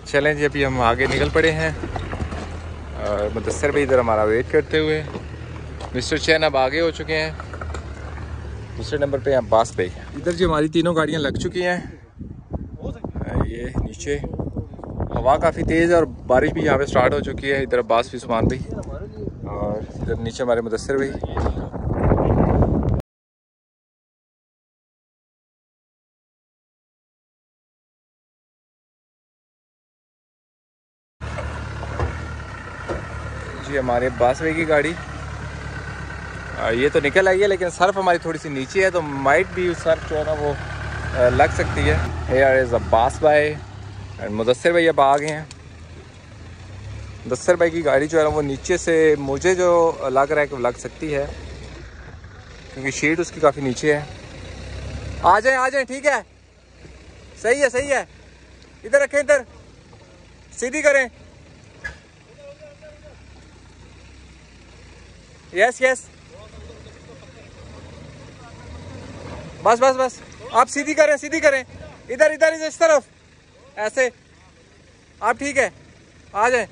चलें जी, अभी हम आगे निकल पड़े हैं और मुदस्सिर भाई इधर हमारा वेट करते हुए। मिस्टर चैन अब आगे हो चुके हैं। दूसरे नंबर पे अब्बास भाई। इधर जी हमारी तीनों गाड़ियां लग चुकी हैं। ये नीचे हवा काफ़ी तेज़ है और बारिश भी यहाँ पे स्टार्ट हो चुकी है। इधर अब्बास भी उस्मान भाई और इधर नीचे हमारे मुदस्सिर भाई। जी हमारे अब्बास भाई की गाड़ी ये तो निकल आई है, लेकिन सर्फ हमारी थोड़ी सी नीचे है तो माइट भी सर्फ जो है ना वो लग सकती है। हेयर इज़ अब्बास भाई एंड मुदस्सिर भाई अब आ गए हैं। मुदस्सिर भाई की गाड़ी जो है ना वो नीचे से मुझे जो लग रहा है कि लग सकती है, क्योंकि शीट उसकी काफ़ी नीचे है। आ जाएं ठीक है, सही है। इधर रखें, इधर सीधी करें। यस बस आप सीधी करें। इधर इस तरफ ऐसे। आप ठीक है, आ जाएं।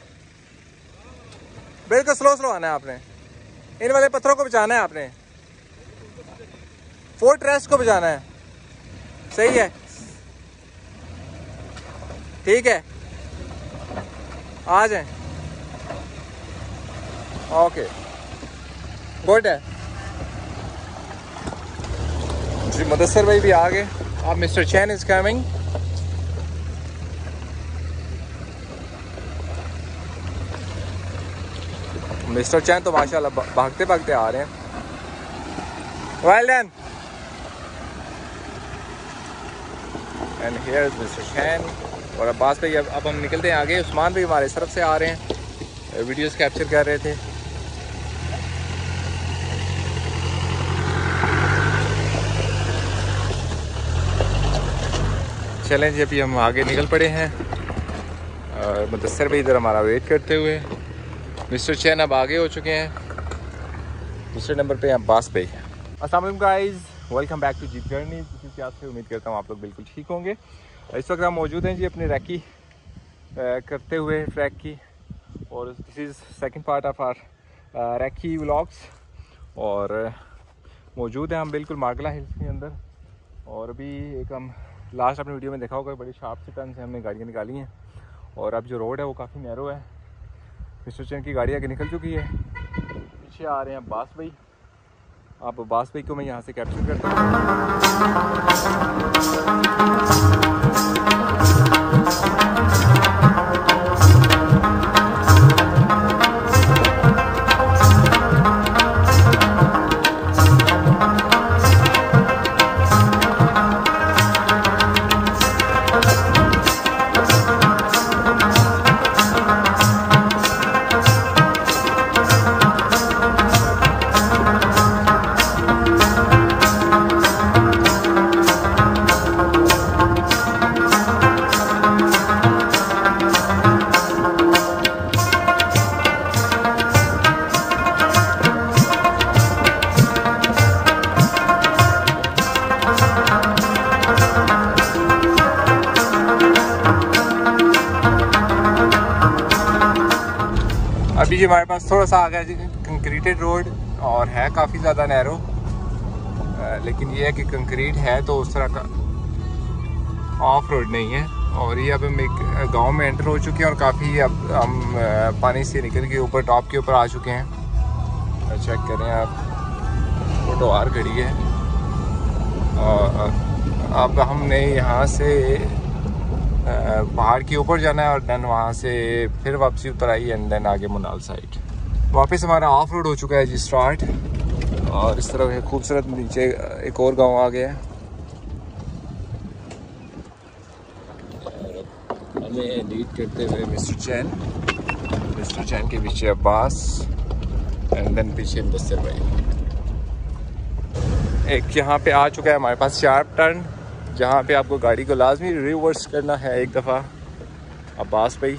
बिल्कुल स्लो आना है आपने। इन वाले पत्थरों को बचाना है आपने, फोर्ट रेस्ट को बचाना है। सही है, ठीक है, आ जाएं। ओके गुड है जी। मुदस्सिर भाई भी आ गए। अब mister Chan is coming. Mister Chan तो माशाल्लाह भागते आ रहे हैं। Well done. And here is mister Chan और अब्बास भाई। अब हम निकलते हैं आगे। उस्मान भाई हमारे तरफ से आ रहे हैं, वीडियोस कैप्चर कर रहे थे। चलें जी, अभी हम आगे निकल पड़े हैं और मुदस्सिर भाई इधर हमारा वेट करते हुए। मिस्टर चैन अब आगे हो चुके हैं। दूसरे नंबर पे अब्बास भाई। अस्सलाम वालेकुम guys, welcome back to jeep journey. किसी प्यार से उम्मीद करता हूँ आप लोग बिल्कुल ठीक होंगे। इस वक्त हम मौजूद हैं जी अपनी रैकी करते हुए ट्रैक की, और this is second part of our recce vlogs. और मौजूद हैं हम बिल्कुल मार्गला हिल्स के अंदर। और अभी एक हम लास्ट अपनी वीडियो में देखा होगा, बड़ी शार्प से टर्न से हमने गाड़ियाँ निकाली हैं और अब जो रोड है वो काफ़ी नैरो है। मिस्टर चैन की गाड़ी आगे निकल चुकी है। पीछे आ रहे हैं अब्बास भाई। आप अब्बास भाई को मैं यहाँ से कैप्चर करता हूँ। अभी जी हमारे पास थोड़ा सा आ गया जी कंक्रीटेड रोड और है काफ़ी ज़्यादा नैरो, लेकिन ये है कि कंक्रीट है तो उस तरह का ऑफ रोड नहीं है। और ये अब हम एक गांव में एंटर हो चुके हैं और काफ़ी अब हम पानी से निकल के ऊपर टॉप के ऊपर आ चुके हैं। चेक करें आप, फोटो आर खड़ी है। और अब हमने यहाँ से पहाड़ के ऊपर जाना है और देन वहाँ से फिर वापसी उतर आई एंड देन आगे मुनाल साइड। वापस हमारा ऑफ रोड हो चुका है जी स्टार्ट। और इस तरह खूबसूरत नीचे एक और गांव आ गया है। हमें लीड करते हुए मिस्टर चैन के पीछे अब्बास एंड देन पीछे मुदस्सिर भाई। एक यहाँ पे आ चुका है हमारे पास शार्प टर्न, जहाँ पे आपको गाड़ी को लाजमी रिवर्स करना है एक दफ़ा। अब्बास भाई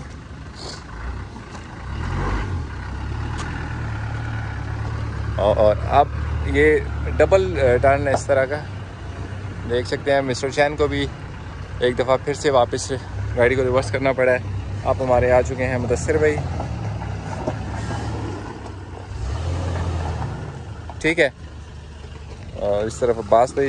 और अब ये डबल टर्न है इस तरह का, देख सकते हैं। मिस्टर चैन को भी एक दफ़ा फिर से वापस गाड़ी को रिवर्स करना पड़ा है। आप हमारे आ चुके हैं मुदस्सिर भाई, ठीक है, और इस तरफ अब्बास भाई।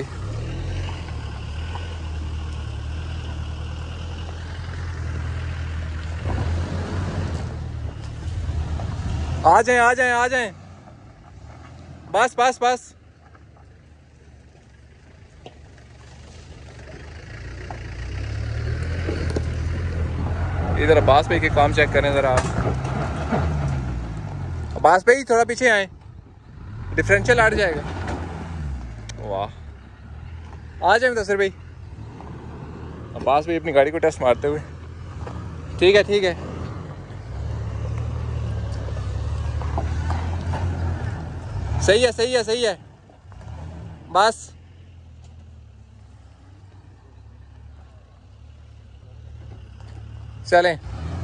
आ जाएं आ जाएं आ जाएं, बस बस बस। इधर अब्बास भाई के काम चेक करें ज़रा। अब्बास भाई थोड़ा पीछे आए, डिफरेंशियल हट जाएगा। वाह, आ जाए मुदस्सिर भाई। अब्बास भाई अपनी गाड़ी को टेस्ट मारते हुए, ठीक है ठीक है। सही है सही है सही है, बस। चलें,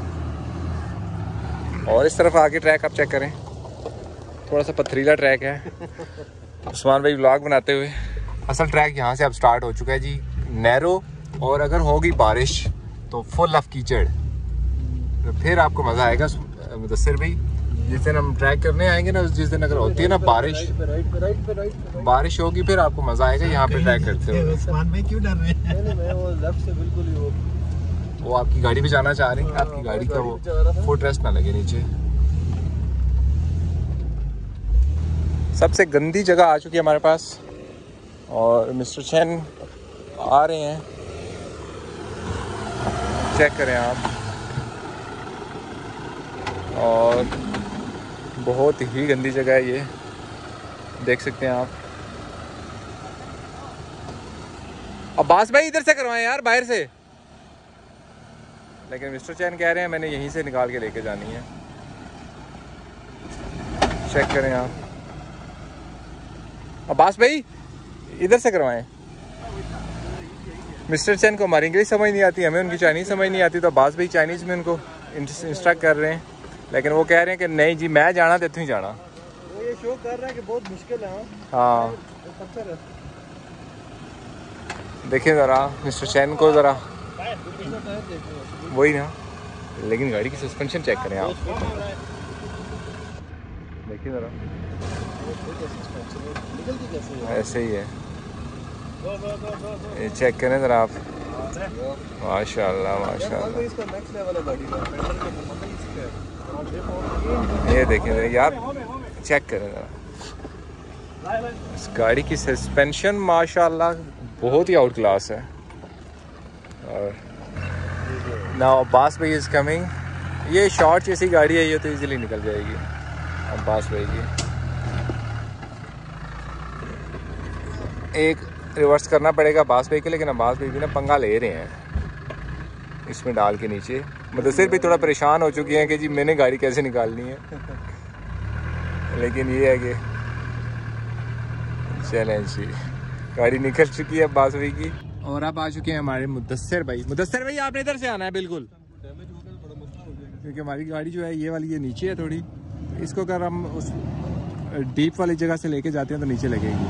और इस तरफ आगे ट्रैक आप चेक करें, थोड़ा सा पथरीला ट्रैक है। उस्मान भाई व्लॉग बनाते हुए। असल ट्रैक यहाँ से अब स्टार्ट हो चुका है जी, नैरो, और अगर होगी बारिश तो फुल ऑफ कीचड़, तो फिर आपको मज़ा आएगा। मुदस्सिर भाई जिस दिन हम ट्रैक करने आएंगे ना, जिस दिन अगर होती है ना बारिश होगी, फिर आपको मज़ा आएगा यहाँ पे ट्रैक करते हुए। उस्मान भाई क्यों डर रहे हैं? मैं वो लेफ्ट से बिल्कुल ही वो आपकी गाड़ी पे जाना चाह रहे हैं, आपकी गाड़ी का वो फुट रेस्ट ना लगे नीचे। सबसे गंदी जगह आ चुकी है हमारे पास, और मिस्टर चैन आ रहे हैं, चेक करें आप। और बहुत ही गंदी जगह है ये, देख सकते हैं आप। अब्बास भाई इधर से करवाएं यार, बाहर से। लेकिन मिस्टर चैन कह रहे हैं मैंने यहीं से निकाल के लेके जानी है। चेक करें आप। अब्बास भाई इधर से करवाएं। मिस्टर चैन को हमारी इंग्लिश समझ नहीं आती, हमें उनकी चाइनीज़ समझ नहीं आती, तो अब्बास भाई चाइनीज़ में उनको इंस्ट्रक्ट कर रहे हैं। लेकिन वो कह रहे हैं कि नहीं जी मैं जाना तो ही जाना। वो ये शो कर रहा है कि बहुत मुश्किल है। हाँ देखिए ज़रा मिस्टर चैन को ज़रा, वही ना। लेकिन गाड़ी की सस्पेंशन चेक करें आप, देखिए ज़रा, ऐसे ही है, ये चेक करें ज़रा आप। माशाल्लाह माशाल्लाह, ये देखें यार, चेक करें ज़रा इस गाड़ी की सस्पेंशन, माशाल्लाह बहुत ही आउट क्लास है। और नाउ अब्बास भाई इज़ कमिंग। ये शॉर्ट जैसी गाड़ी है, ये तो इजीली निकल जाएगी अब्बास भाई की। एक रिवर्स करना पड़ेगा अब्बास भाई के, लेकिन अब्बास भाई भी ना पंगा ले रहे हैं इसमें डाल के नीचे। मुदस्सिर भी थोड़ा परेशान हो चुकी हैं कि जी मैंने गाड़ी कैसे निकालनी है। लेकिन ये है कि चलें जी, गाड़ी निकल चुकी है अब्बास भाई की। और अब आ चुके हैं हमारे मुदस्सिर भाई। मुदस्सिर भाई आपने इधर से आना है बिल्कुल, क्योंकि हमारी गाड़ी जो है ये वाली, ये नीचे है थोड़ी, इसको अगर हम उस डीप वाली जगह से लेके जाते हैं तो नीचे लगेगी।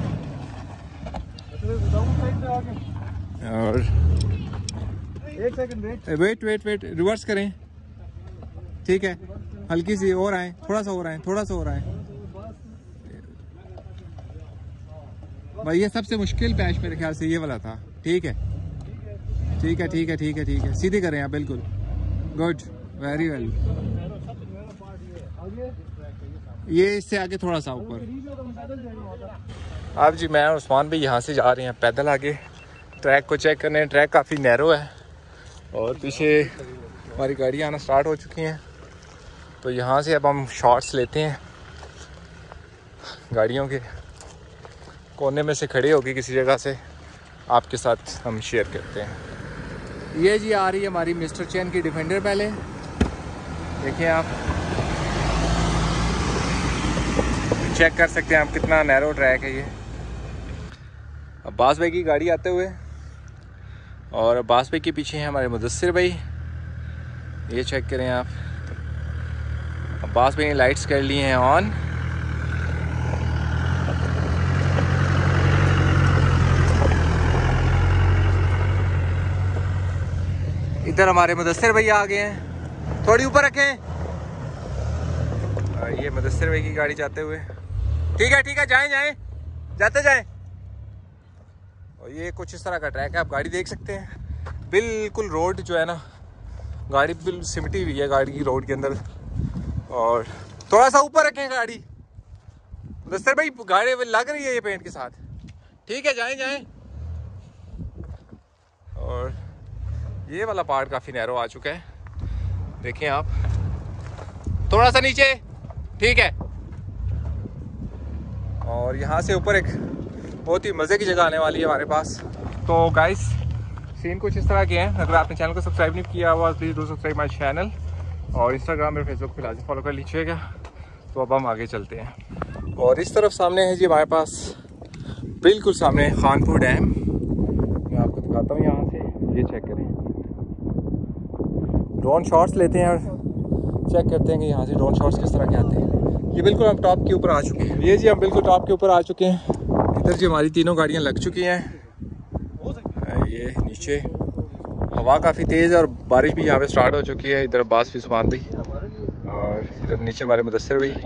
और एक second wait wait wait, reverse करें, ठीक है, हल्की सी और आए, थोड़ा सा और आए, थोड़ा सा और आए भाई। ये सबसे मुश्किल पैच मेरे ख्याल से ये वाला था। ठीक है ठीक है ठीक है ठीक है ठीक है, सीधी करें आप, बिल्कुल गुड, वेरी वेल। ये इससे आगे थोड़ा सा ऊपर। अब जी मैं और उस्मान भी यहाँ से जा रहे हैं पैदल आगे, ट्रैक को चेक करने। ट्रैक काफ़ी नैरो है और पीछे हमारी गाड़ी आना स्टार्ट हो चुकी हैं, तो यहाँ से अब हम शॉट्स लेते हैं। गाड़ियों के कोने में से खड़े होकर किसी जगह से आपके साथ हम शेयर करते हैं। ये जी आ रही है हमारी मिस्टर चैन की डिफेंडर। पहले देखिए आप, चेक कर सकते हैं आप कितना नैरो ट्रैक है ये। अब्बास भाई की गाड़ी आते हुए, और अब्बास भाई के पीछे हैं हमारे मुदस्सिर भाई। ये चेक करें आप, अब्बास भाई ने लाइट्स कर ली हैं ऑन। इधर हमारे मुदस्सिर भैया आ गए हैं, थोड़ी ऊपर रखें। ये मुदस्सिर भाई की गाड़ी जाते हुए। ठीक है जाएं जाते जाएं। और ये कुछ इस तरह का ट्रैक है, आप गाड़ी देख सकते हैं। बिल्कुल रोड जो है ना, गाड़ी बिल्कुल सिमटी हुई है गाड़ी की रोड के अंदर। और थोड़ा सा ऊपर रखें गाड़ी। मुदस्सिर भाई गाड़ी लग रही है ये पेंट के साथ। ठीक है जाएं। और ये वाला पार्ट काफ़ी नैरो आ चुका है, देखें आप। थोड़ा सा नीचे, ठीक है। और यहाँ से ऊपर एक बहुत ही मज़े की जगह आने वाली है हमारे पास। तो गाइस सीन कुछ इस तरह के हैं। अगर आपने चैनल को सब्सक्राइब नहीं किया हुआ please do subscribe my channel. और इंस्टाग्राम और फेसबुक पे लाजमी फॉलो कर लीजिएगा। तो अब हम आगे चलते हैं। और इस तरफ सामने है जी हमारे पास, बिल्कुल सामने खानपुर डैम। मैं आपको दिखाता हूँ यहाँ से, ये चेक करें। ड्रोन शॉट्स लेते हैं और चेक करते हैं कि यहाँ से ड्रोन शॉट्स किस तरह के आते हैं। ये बिल्कुल हम टॉप के ऊपर आ चुके हैं। ये जी हम बिल्कुल टॉप के ऊपर आ चुके हैं। इधर जी हमारी तीनों गाड़ियाँ लग चुकी हैं। ये नीचे हवा काफ़ी तेज़ है और बारिश भी यहाँ पे स्टार्ट हो चुकी है। इधर अब्बास भी सुभान भी, और इधर नीचे हमारे मुदस्सिर भी।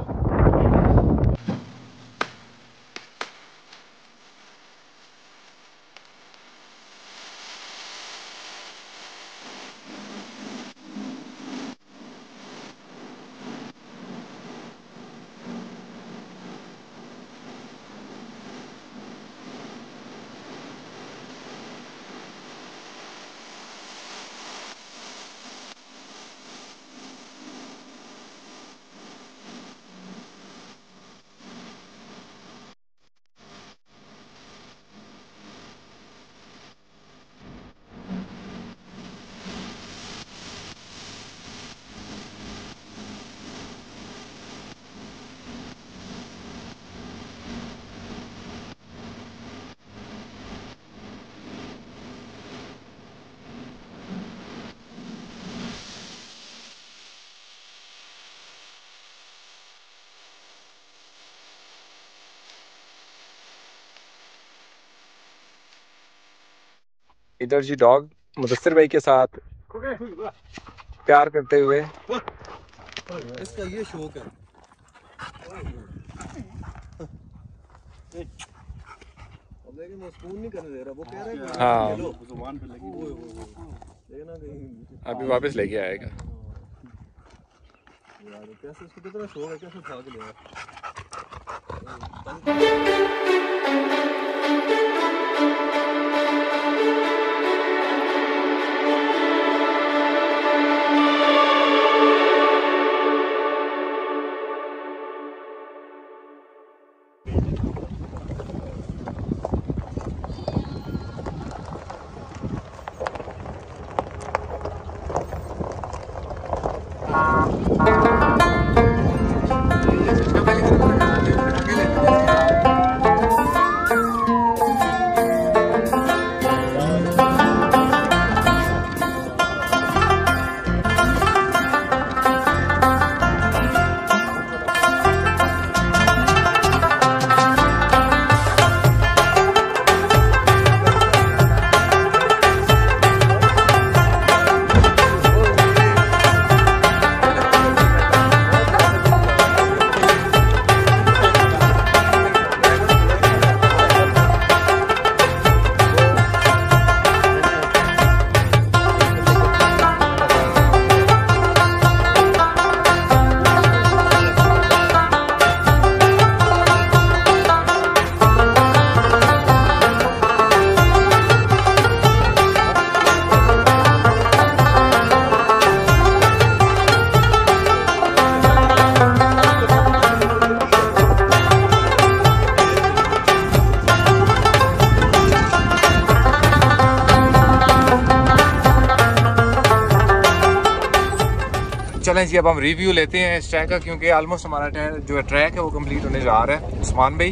इधर जी डॉग मुदस्सिर भाई के साथ प्यार करते हुए। इसका ये शौक है। लेकिन वो स्पून नहीं करने दे रहा, वो कह रहा है कि हाँ लो जुबान पे लगी हुई देखना कहीं अभी वापस लेके आएगा। यार कैसे इसको कितना शौक है, कैसे उठा के ले आया। चलें जी अब हम रिव्यू लेते हैं इस ट्रैक का, क्योंकि ऑलमोस्ट हमारा जो ट्रैक है वो कंप्लीट होने जा रहा है। उस्मान भाई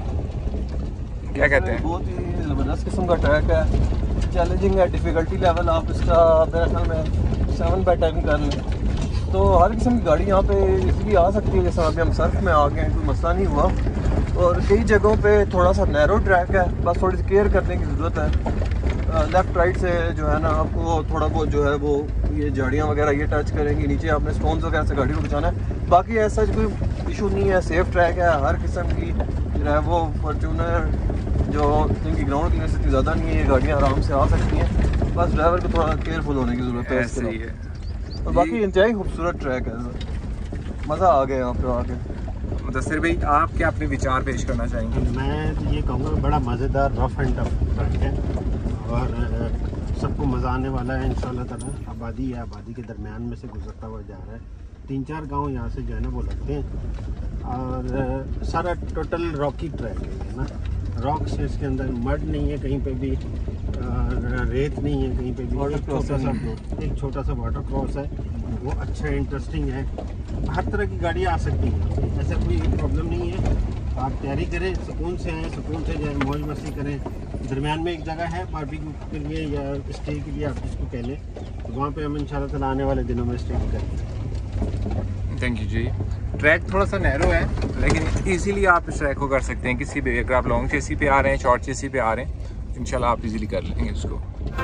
क्या कहते हैं? बहुत ही ज़बरदस्त किस्म का ट्रैक है, चैलेंजिंग है। डिफ़िकल्टी लेवल आप इसका मेरे ख्याल में 7/10 कर लें तो हर किस्म की गाड़ी यहाँ पे इसलिए आ सकती है। जैसे अभी हम सर्फ में आ गए हैं, कोई मसला नहीं हुआ। और कई जगहों पे थोड़ा सा नैरो ट्रैक है, बस थोड़ी सी केयर करने की ज़रूरत है। लेफ्ट राइट से जो है ना आपको थोड़ा बहुत जो है वो ये झाड़ियाँ वगैरह ये टच करेंगी, नीचे आपने स्टोन्स वगैरह से गाड़ी को बचाना है। बाकी ऐसा कोई इशू नहीं है, सेफ ट्रैक है, हर किस्म की जो है वो फॉर्चूनर जो जिनकी ग्राउंड क्लियरेंस इतनी ज़्यादा नहीं है, ये गाड़ियाँ आराम से आ सकती हैं, बस ड्राइवर को थोड़ा केयरफुल होने की ज़रूरत है। ऐसे ही है। और बाकी इंतहाई खूबसूरत ट्रैक है, मज़ा आ गया यहाँ पे आके। मुदस्सिर भाई आप क्या अपने विचार पेश करना चाहेंगे? मैं तो ये कहूँगा बड़ा मज़ेदार रफ एंड टफ ट्रैक है और सबको मज़ा आने वाला है इंशाल्लाह ताला। आबादी है, आबादी के दरमियान में से गुजरता हुआ जा रहा है। 3-4 गांव यहाँ से जो है ना वो लगते हैं और सारा टोटल रॉकी ट्रैक है ना। रॉक्स है इसके अंदर, मड नहीं है कहीं पे भी, रेत नहीं है कहीं पे भी। एक छोटा सा वाटर क्रॉस है, वो अच्छा इंटरेस्टिंग है। हर तरह की गाड़ी आ सकती है, ऐसा कोई प्रॉब्लम नहीं है। आप तैयारी करें, सुकून से आएँ, सुकून से जाएँ, मौज मस्ती करें। दरमियान में एक जगह है बारबेक्यू के लिए या स्टे के लिए, आप जिसको कह लें, तो वहाँ पे हम इंशाल्लाह ताला आने वाले दिनों में स्टे करेंगे। Thank you ji. ट्रैक थोड़ा सा नैरो है लेकिन इजीली आप इस ट्रैक को कर सकते हैं किसी भी, अगर आप लॉन्ग चेसी पे आ रहे हैं, शॉर्ट चेसी पे आ रहे हैं, इंशाल्लाह आप इजीली कर लेंगे इसको।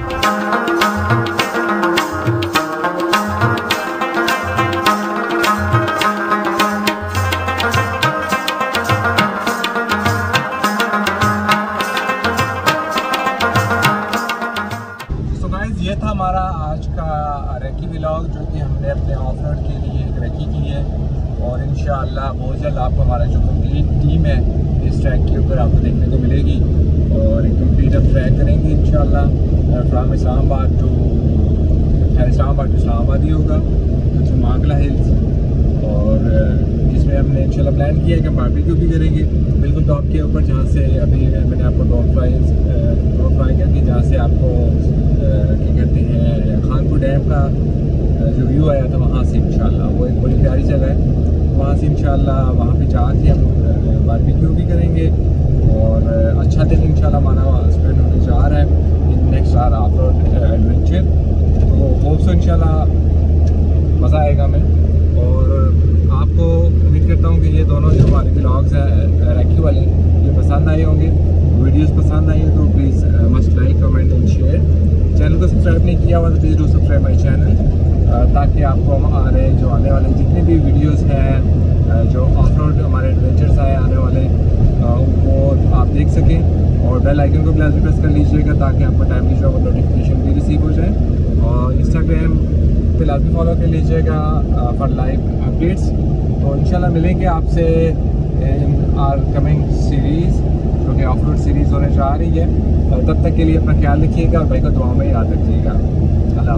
ये था हमारा आज का रेकी व्लॉग, जो कि हमने अपने ऑफ रोड के लिए एक रेकी की है और इंशाअल्लाह बहुत जल्द आपको हमारा जो कंप्लीट टीम है इस ट्रैक के ऊपर आपको देखने को मिलेगी और एक कंप्लीट अब ट्रैक करेंगे इंशाअल्लाह फ्राम इस्लामाबाद टू इस्लामाबाद ही होगा तो मांगला हिल्स, और जिसमें हमने इंशाल्लाह प्लान किया है कि बारबेक्यू भी करेंगे बिल्कुल टॉप के ऊपर, जहाँ से अभी मैंने आपको ड्रोन फ्लाई करके जहाँ से आपको क्या कहते हैं खानपुर डैम का जो व्यू आया था वहाँ से इंशाल्लाह, वो एक बड़ी प्यारी जगह है। वहाँ से इंशाल्लाह वहाँ पे जाके हम बारबेक्यू भी करेंगे और अच्छा दिन इंशाल्लाह हमारा स्पेंड होने जा रहा है in next hour off road adventure. तो होप सो इंशाल्लाह मज़ा आएगा हमें, और आपको उम्मीद करता हूँ कि ये दोनों जो हमारे व्लॉग्स हैं रेकी वाले ये पसंद आए होंगे। वीडियोस पसंद आई तो please must like, comment and share. Channel को सब्सक्राइब नहीं किया हुआ तो please do subscribe my channel, ताकि आपको हमारे जो आने वाले जितने भी वीडियोस हैं जो ऑफ रोड हमारे एडवेंचर्स आए आने वाले वो आप देख सकें, और बेल आइकन को भी लाजमी प्रेस कर लीजिएगा ताकि आपको टाइमली जो है नोटिफिकेशन भी रिसीव हो जाए, और इंस्टाग्राम पे लाजमी फॉलो कर लीजिएगा फॉर लाइव अपडेट्स। तो इंशाल्लाह मिलेंगे आपसे इन आर कमिंग सीरीज़ जो कि ऑफ रोड सीरीज़ होने जा रही है। तब तक के लिए अपना ख्याल रखिएगा और भाई को दुआ में याद रखिएगा। अल्लाह।